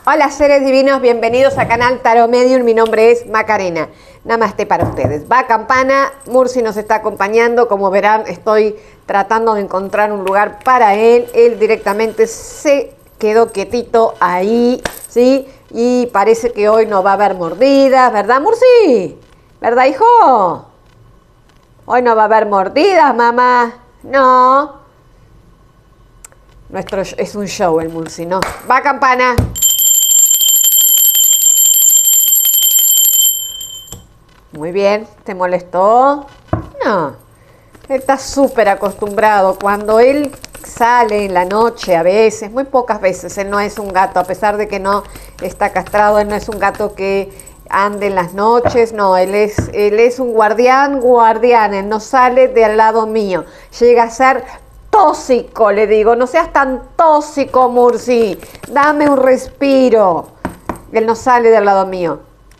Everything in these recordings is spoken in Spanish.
Hola seres divinos, bienvenidos a Canal Tarot Medium, mi nombre es Macarena. Namaste para ustedes. Va campana, Mursi nos está acompañando, como verán estoy tratando de encontrar un lugar para él. Él directamente se quedó quietito ahí, ¿sí? Y parece que hoy no va a haber mordidas, ¿verdad Mursi? ¿Verdad hijo? Hoy no va a haber mordidas, mamá. No. Nuestro es un show el Mursi, ¿no? Va campana. Muy bien, ¿te molestó? No, él está súper acostumbrado. Cuando él sale en la noche, a veces, muy pocas veces, él no es un gato, a pesar de que no está castrado, él no es un gato que ande en las noches, no, él es un guardián, él no sale de al lado mío, llega a ser tóxico, le digo, no seas tan tóxico, Mursi, dame un respiro, él no sale del lado mío.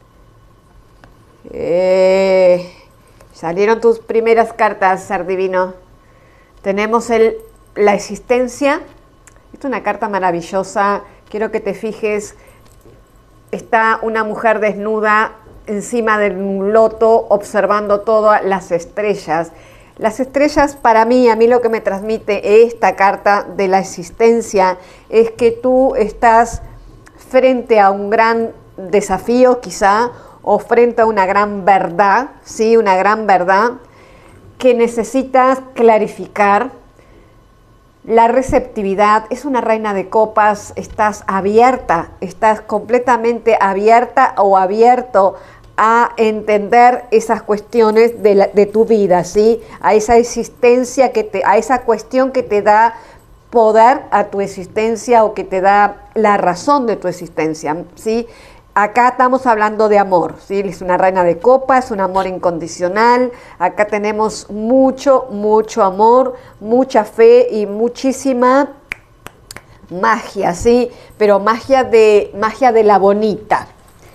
Salieron tus primeras cartas, ser divino. Tenemos la existencia. Esta es una carta maravillosa. Quiero que te fijes. Está una mujer desnuda encima de un loto observando todas las estrellas. Las estrellas para mí, a mí lo que me transmite esta carta de la existencia es que tú estás frente a un gran desafío quizá, o frente a una gran verdad, ¿sí? Una gran verdad que necesitas clarificar. La receptividad, es una reina de copas, estás abierta, estás completamente abierta o abierto a entender esas cuestiones de tu vida, ¿sí? A esa existencia, a esa cuestión que te da poder a tu existencia o que te da la razón de tu existencia, ¿sí? Acá estamos hablando de amor, ¿sí? Es una reina de copas, un amor incondicional. Acá tenemos mucho, mucho amor, mucha fe y muchísima magia, ¿sí? Pero magia de la bonita,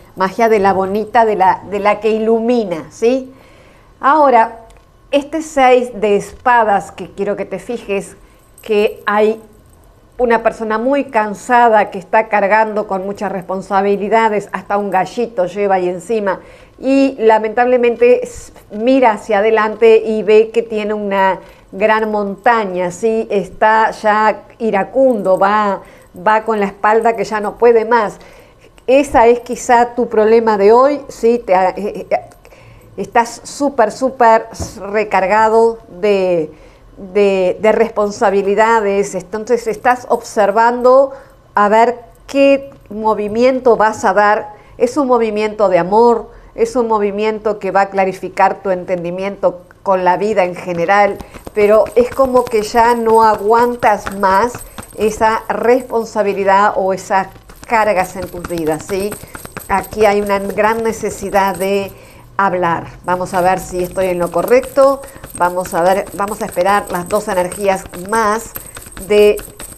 de la que ilumina, ¿sí? Ahora, este 6 de espadas que quiero que te fijes, que hay una persona muy cansada que está cargando con muchas responsabilidades, hasta un gallito lleva ahí encima y lamentablemente mira hacia adelante y ve que tiene una gran montaña, ¿sí? Está ya iracundo, va con la espalda que ya no puede más. Esa es quizá tu problema de hoy, ¿sí? Estás súper recargado de responsabilidades, entonces estás observando a ver qué movimiento vas a dar. Es un movimiento de amor, es un movimiento que va a clarificar tu entendimiento con la vida en general, pero es como que ya no aguantas más esa responsabilidad o esas cargas en tus vidas, ¿sí? Aquí hay una gran necesidad de hablar. Vamos a ver si estoy en lo correcto. Vamos a esperar las dos energías más de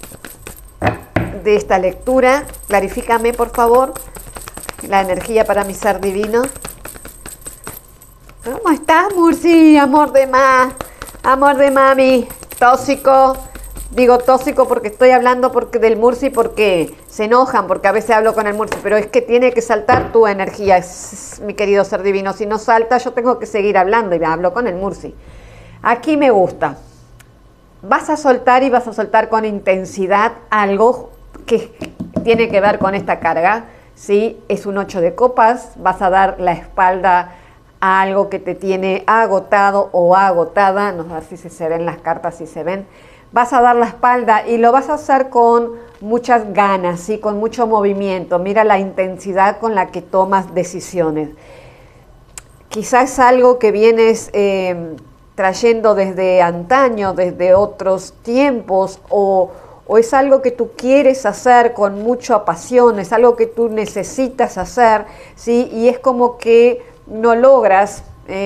esta lectura. Clarifícame, por favor, la energía para mi ser divino. ¿Cómo estás, Mursi? Amor de mami. Tóxico. Digo tóxico porque estoy hablando del Mursi, porque se enojan, porque a veces hablo con el Mursi, pero es que tiene que saltar tu energía, mi querido ser divino. Si no salta, yo tengo que seguir hablando y me hablo con el Mursi. Aquí me gusta. Vas a soltar y vas a soltar con intensidad algo que tiene que ver con esta carga, ¿sí? Es un 8 de copas, vas a dar la espalda a algo que te tiene agotado o agotada. No sé si se ven las cartas, si se ven. Vas a dar la espalda y lo vas a hacer con muchas ganas, ¿sí? Con mucho movimiento. Mira la intensidad con la que tomas decisiones. Quizás es algo que vienes trayendo desde antaño, desde otros tiempos, o es algo que tú quieres hacer con mucha pasión, es algo que tú necesitas hacer, ¿sí? Y es como que no logras,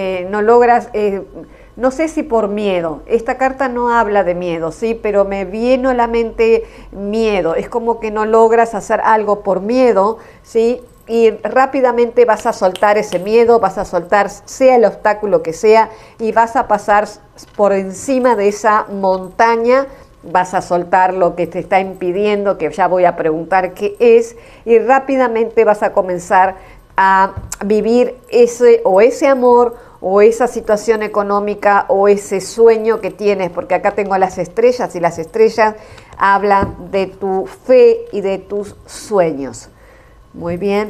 no sé si por miedo. Esta carta no habla de miedo, ¿sí? Pero me viene a la mente miedo. Es como que no logras hacer algo por miedo, ¿sí? Y rápidamente vas a soltar ese miedo, vas a soltar sea el obstáculo que sea y vas a pasar por encima de esa montaña vas a soltar lo que te está impidiendo, que ya voy a preguntar qué es, y rápidamente vas a comenzar a vivir ese amor o esa situación económica o ese sueño que tienes, porque acá tengo las estrellas y las estrellas hablan de tu fe y de tus sueños. Muy bien.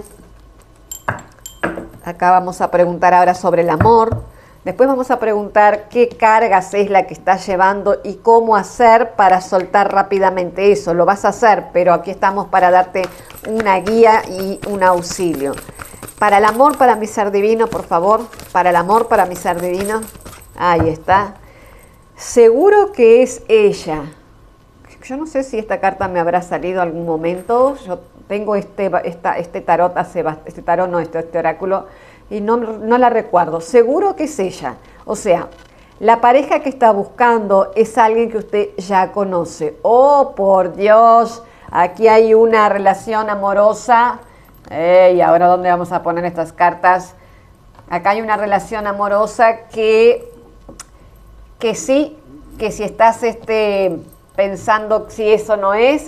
Acá vamos a preguntar ahora sobre el amor. Después vamos a preguntar qué cargas es la que estás llevando y cómo hacer para soltar rápidamente eso. Lo vas a hacer, pero aquí estamos para darte una guía y un auxilio. Para el amor, para mi ser divino, por favor. Para el amor, para mi ser divino. Ahí está. Seguro que es ella. Yo no sé si esta carta me habrá salido algún momento. Yo tengo este tarot, este oráculo, y no la recuerdo. Seguro que es ella. O sea, la pareja que está buscando es alguien que usted ya conoce. Oh, por Dios, aquí hay una relación amorosa. ¿Y ahora dónde vamos a poner estas cartas? Acá hay una relación amorosa que sí, que si estás pensando si eso no es.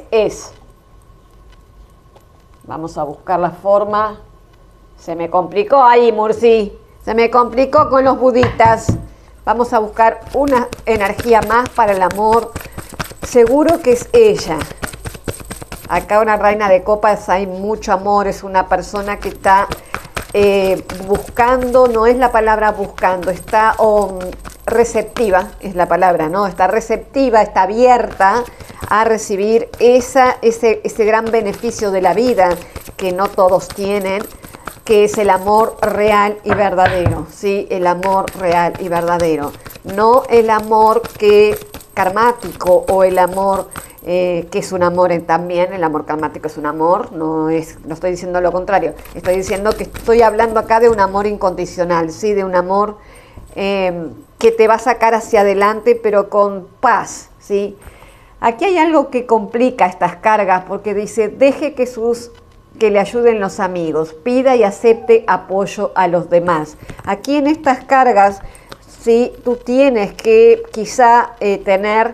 Vamos a buscar la forma. Se me complicó ahí, Murci. Se me complicó con los buditas. Vamos a buscar una energía más para el amor. Seguro que es ella. Acá una reina de copas, hay mucho amor. Es una persona que está buscando, no es la palabra buscando, está receptiva, es la palabra, ¿no? Está receptiva, está abierta a recibir ese gran beneficio de la vida que no todos tienen, que es el amor real y verdadero, ¿sí? El amor real y verdadero. No el amor karmático o el amor que es un amor también. El amor karmático es un amor, no estoy diciendo lo contrario. Estoy diciendo que estoy hablando acá de un amor incondicional, ¿sí? De un amor que te va a sacar hacia adelante, pero con paz, ¿sí? Aquí hay algo que complica estas cargas, porque dice, deje que le ayuden los amigos, pida y acepte apoyo a los demás. Aquí en estas cargas, sí, tú tienes que quizá tener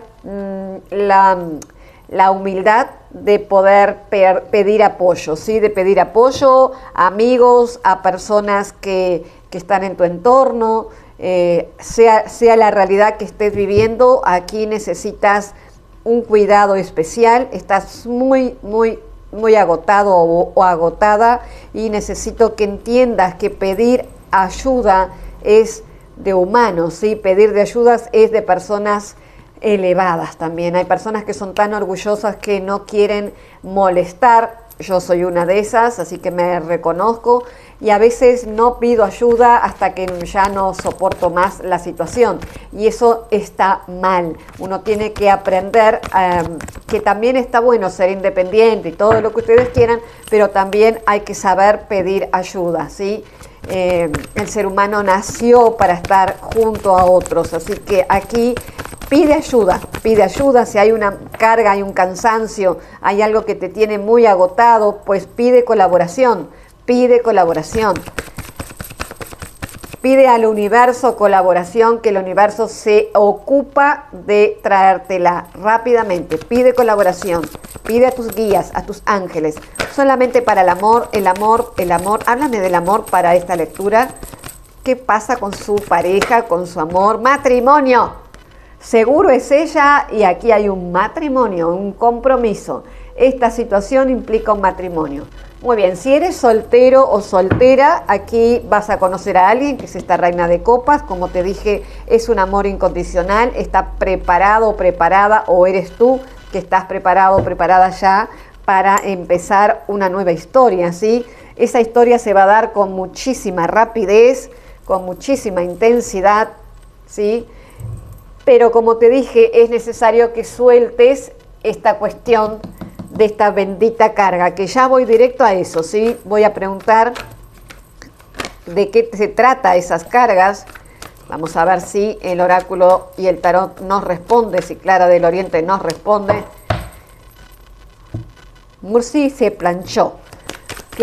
la humildad de poder pedir apoyo, ¿sí? De pedir apoyo a amigos, a personas que están en tu entorno, sea la realidad que estés viviendo. Aquí necesitas un cuidado especial, estás muy agotado o agotada, y necesito que entiendas que pedir ayuda es de humanos, ¿sí? Pedir de ayudas es de personas elevadas también. Hay personas que son tan orgullosas que no quieren molestar. Yo soy una de esas, así que me reconozco, y a veces no pido ayuda hasta que ya no soporto más la situación, y eso está mal. Uno tiene que aprender que también está bueno ser independiente y todo lo que ustedes quieran, pero también hay que saber pedir ayuda, ¿sí? El ser humano nació para estar junto a otros, así que aquí pide ayuda. Si hay una carga, hay un cansancio, hay algo que te tiene muy agotado, pues pide colaboración. Pide al universo colaboración, que el universo se ocupa de traértela rápidamente. Pide colaboración, pide a tus guías, a tus ángeles. Solamente para el amor. Háblame del amor para esta lectura. ¿Qué pasa con su pareja, con su amor? Matrimonio. Seguro es ella, y aquí hay un matrimonio, un compromiso. Esta situación implica un matrimonio. Muy bien, si eres soltero o soltera, aquí vas a conocer a alguien que es esta reina de copas. Como te dije, es un amor incondicional. Está preparado o preparada, o eres tú que estás preparado o preparada ya para empezar una nueva historia, ¿sí? Esa historia se va a dar con muchísima rapidez, con muchísima intensidad, ¿sí? Pero como te dije, es necesario que sueltes esta cuestión de esta bendita carga, que ya voy directo a eso, ¿sí? Voy a preguntar de qué se trata esas cargas. Vamos a ver si el oráculo y el tarot nos responde, si Clara del Oriente nos responde. Murci se planchó.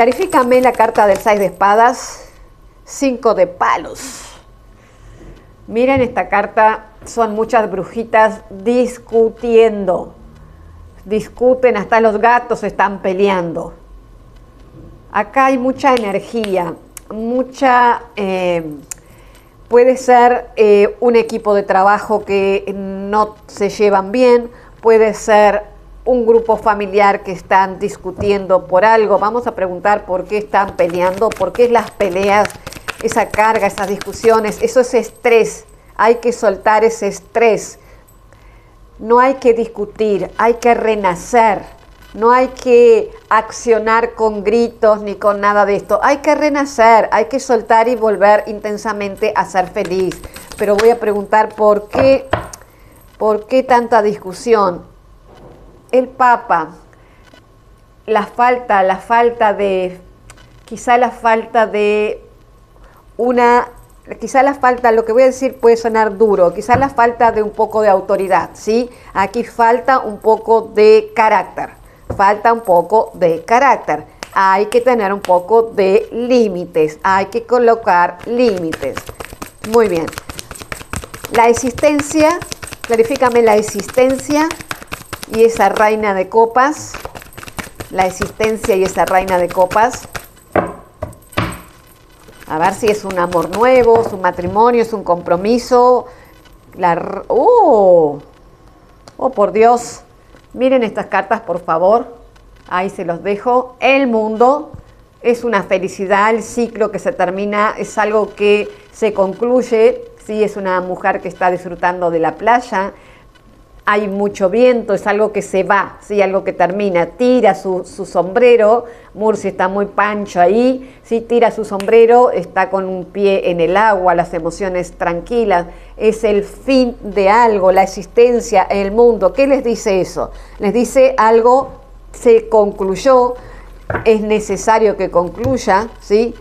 Clarifícame la carta del 6 de espadas, 5 de palos. Miren esta carta, son muchas brujitas discutiendo. Discuten, hasta los gatos están peleando. Acá hay mucha energía, puede ser un equipo de trabajo que no se llevan bien, puede ser un grupo familiar que están discutiendo por algo. Vamos a preguntar por qué están peleando, por qué las peleas, esa carga, esas discusiones, eso es estrés. Hay que soltar ese estrés. No hay que discutir, hay que renacer. No hay que accionar con gritos ni con nada de esto. Hay que renacer, hay que soltar y volver intensamente a ser feliz. Pero voy a preguntar por qué tanta discusión. El Papa, la falta lo que voy a decir puede sonar duro, quizá la falta de un poco de autoridad, ¿sí? Aquí falta un poco de carácter. Falta un poco de carácter. Hay que tener un poco de límites. Hay que colocar límites. Muy bien. La existencia, clarifícame la existencia y esa reina de copas. La existencia y esa reina de copas. A ver si es un amor nuevo, es un matrimonio, es un compromiso. ¡Oh, por Dios! Miren estas cartas, por favor. Ahí se los dejo. El mundo es una felicidad, el ciclo que se termina, es algo que se concluye. Sí, es una mujer que está disfrutando de la playa. Hay mucho viento, es algo que se va, ¿sí? Algo que termina. Tira su sombrero. Murci está muy pancho ahí. ¿Sí? Tira su sombrero, está con un pie en el agua, las emociones tranquilas. Es el fin de algo, la existencia en el mundo. ¿Qué les dice eso? Les dice algo se concluyó, es necesario que concluya, ¿sí?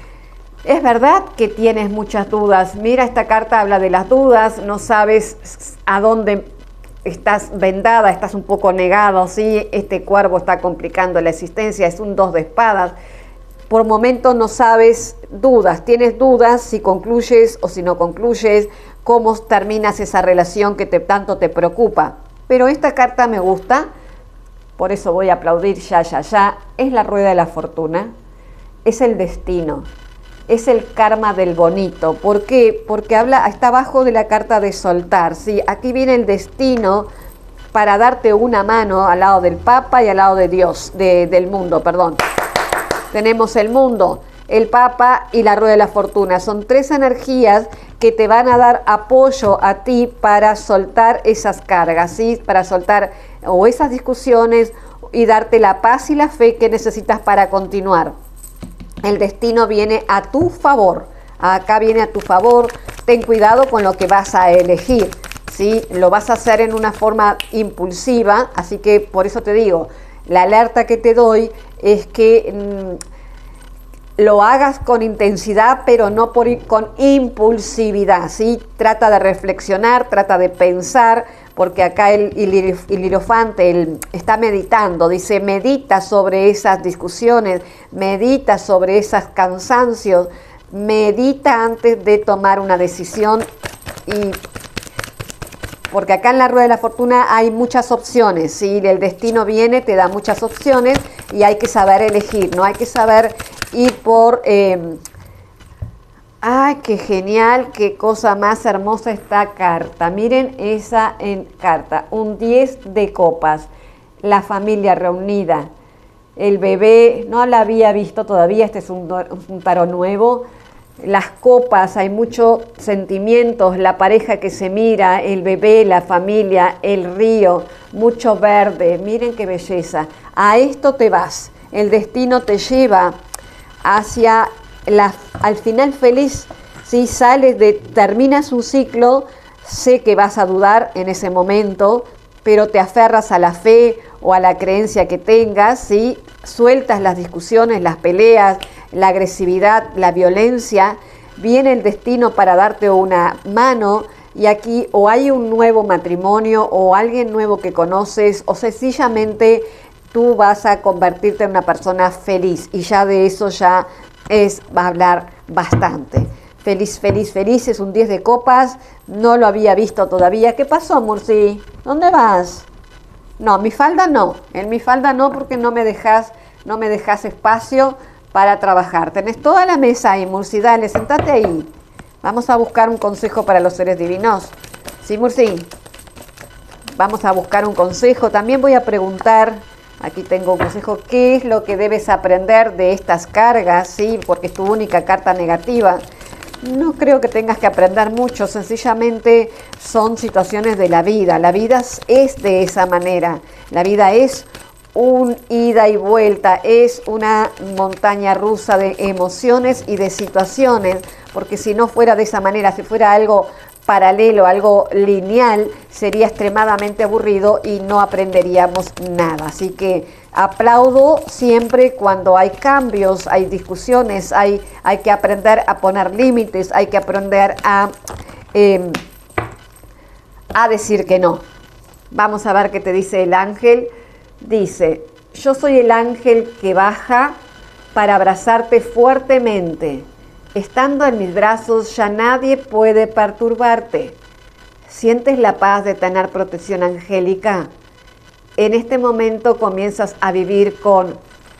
Es verdad que tienes muchas dudas. Mira, esta carta habla de las dudas, no sabes a dónde estás vendada, estás un poco negado, ¿sí? Este cuervo está complicando la existencia, es un 2 de espadas. Por momentos no sabes, tienes dudas si concluyes o si no concluyes, cómo terminas esa relación que tanto te preocupa. Pero esta carta me gusta, por eso voy a aplaudir ya. Es la rueda de la fortuna, es el destino. Es el karma del bonito. ¿Por qué? Porque está abajo de la carta de soltar, ¿sí? Aquí viene el destino para darte una mano al lado del Papa y al lado de Dios, del mundo, perdón. Tenemos el mundo, el Papa y la rueda de la fortuna. Son 3 energías que te van a dar apoyo a ti para soltar esas cargas, ¿sí? Para soltar o esas discusiones y darte la paz y la fe que necesitas para continuar. El destino viene a tu favor. Acá viene a tu favor. Ten cuidado con lo que vas a elegir, ¿sí? Lo vas a hacer en una forma impulsiva, así que por eso te digo, la alerta que te doy es que lo hagas con intensidad, pero no con impulsividad, ¿sí? Trata de reflexionar, trata de pensar, porque acá el hierofante está meditando, dice, medita sobre esas discusiones, medita sobre esos cansancios, medita antes de tomar una decisión, porque acá en la rueda de la fortuna hay muchas opciones, ¿sí? El destino viene, te da muchas opciones y hay que saber elegir, no hay que saber ir por... ¡Ay, qué genial! ¡Qué cosa más hermosa esta carta! Miren esa carta, un 10 de copas, la familia reunida, el bebé, no la había visto todavía, este es un tarot nuevo, las copas, hay muchos sentimientos, la pareja que se mira, el bebé, la familia, el río, mucho verde, miren qué belleza. A esto te vas, el destino te lleva hacia al final feliz. Si terminas un ciclo, sé que vas a dudar en ese momento, pero te aferras a la fe o a la creencia que tengas, ¿sí? Sueltas las discusiones, las peleas, la agresividad, la violencia, viene el destino para darte una mano y aquí o hay un nuevo matrimonio o alguien nuevo que conoces o sencillamente tú vas a convertirte en una persona feliz y ya de eso va a hablar bastante. Feliz, feliz, feliz, es un 10 de copas, no lo había visto todavía. ¿Qué pasó, Murci? ¿Dónde vas? No, mi falda no, en mi falda no porque no me dejas espacio para trabajar. Tenés toda la mesa ahí, Murci, dale, sentate ahí. Vamos a buscar un consejo para los seres divinos. ¿Sí, Murci? Vamos a buscar un consejo. También voy a preguntar, aquí tengo un consejo, ¿qué es lo que debes aprender de estas cargas? ¿Sí? Porque es tu única carta negativa. No creo que tengas que aprender mucho, sencillamente son situaciones de la vida. La vida es de esa manera. La vida es un ida y vuelta, es una montaña rusa de emociones y de situaciones, porque si no fuera de esa manera, si fuera algo paralelo, algo lineal, sería extremadamente aburrido y no aprenderíamos nada. Así que aplaudo siempre cuando hay cambios, hay discusiones, hay que aprender a poner límites, hay que aprender a decir que no. Vamos a ver qué te dice el ángel. Dice, yo soy el ángel que baja para abrazarte fuertemente. Estando en mis brazos ya nadie puede perturbarte. ¿Sientes la paz de tener protección angélica? En este momento comienzas a vivir con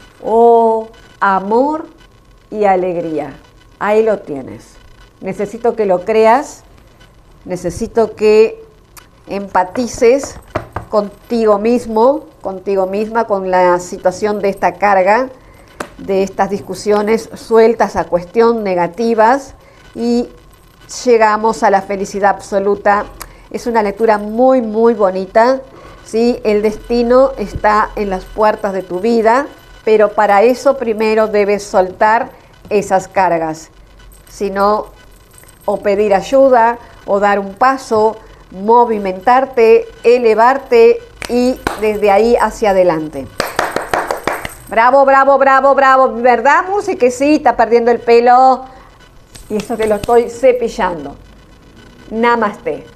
amor y alegría. Ahí lo tienes. Necesito que lo creas, necesito que empatices contigo mismo, contigo misma, con la situación de esta carga, de estas discusiones sueltas a cuestión negativas y llegamos a la felicidad absoluta. Es una lectura muy, muy bonita, ¿sí? El destino está en las puertas de tu vida, pero para eso primero debes soltar esas cargas. Si no, o pedir ayuda, o dar un paso, movimentarte, elevarte y desde ahí hacia adelante. Bravo, bravo, bravo, bravo. ¿Verdad, Murci? Que sí, está perdiendo el pelo. Y eso que lo estoy cepillando. Namaste.